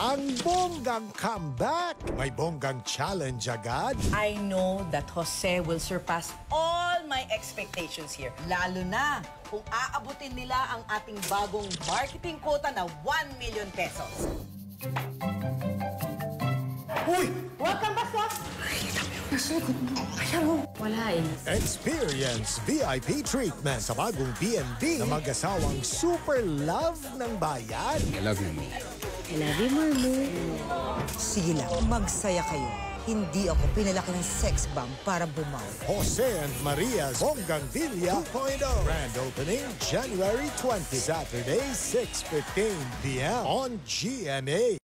Ang Bonggang Comeback! May Bonggang Challenge agad. I know that Jose will surpass all my expectations here. Lalo na kung aabutin nila ang ating bagong marketing quota na 1 million pesos. Uy! Welcome back, boss! Wala eh. Experience VIP treatment sa bagong B&B na mag-asawang super love ng bayan. I love you, Mo. I love you, Mamo. Sige lang, magsaya kayo. Hindi ako pinalaki ng sex bomb para bumaw. Jose and Maria's Bonggang Villa 2.0. Grand opening January 20, Saturday, 6:15 p.m. on GMA.